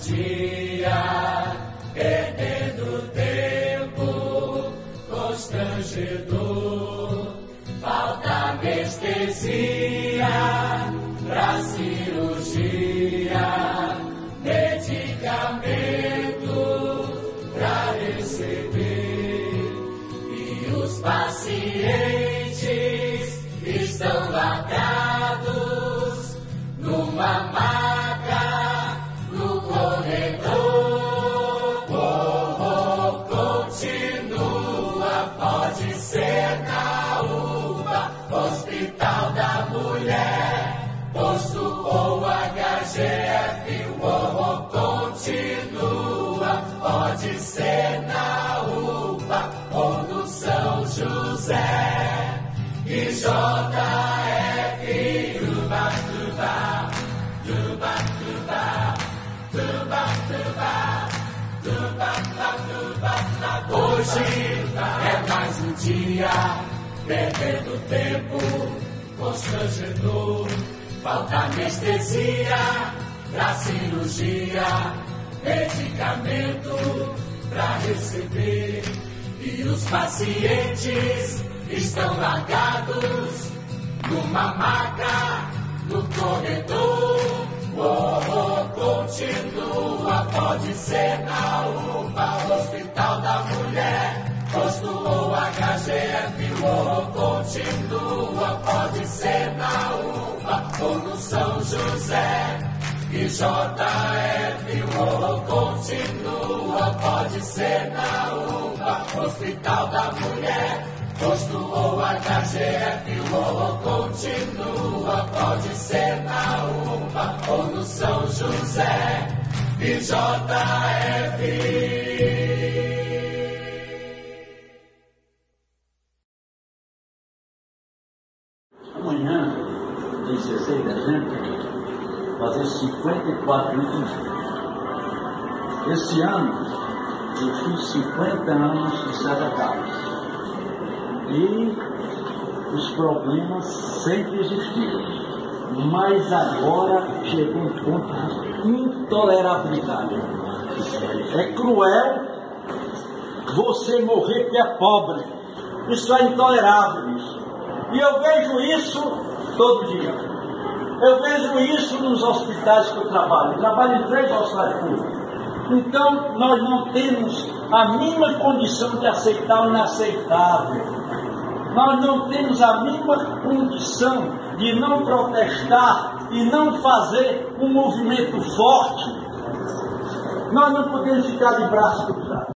dia, perdendo tempo, constrangedor. Falta anestesia pra cirurgia, medicamento pra receber. E os pacientes estão largados numa maca no corredor. Continua, pode ser na UPA, Hospital da Mulher, posto ou HGF. Continua, pode ser na UPA ou no São José. E JF, tuba, tuba, tuba, tuba, tuba, tuba, tuba, tuba. Hoje é mais um dia, perdendo tempo, constrangedor. Falta anestesia pra cirurgia, medicamento pra receber. E os pacientes estão largados numa maca no corredor. Continua, pode ser na UPA, Hospital da Mulher, posto ou HGF. Continua, pode ser na UPA ou no São José. E JF, continua, pode ser na UPA, Hospital da Mulher, posto ou HGF. Continua, pode ser na UPA ou no São José. E JF. Amanhã, 16 de dezembro, fazer 54 anos de vida. Esse ano, eu fiz 50 anos de secretário. E os problemas sempre existiram. Mas agora chegou um ponto de intolerabilidade. É cruel você morrer porque é pobre. Isso é intolerável. Isso. E eu vejo isso todo dia. Eu vejo isso nos hospitais que eu trabalho. Eu trabalho em 3 hospitais públicos. Então, nós não temos a mínima condição de aceitar o inaceitável. Nós não temos a mínima condição de não protestar e não fazer um movimento forte. Nós não podemos ficar de braços cruzados.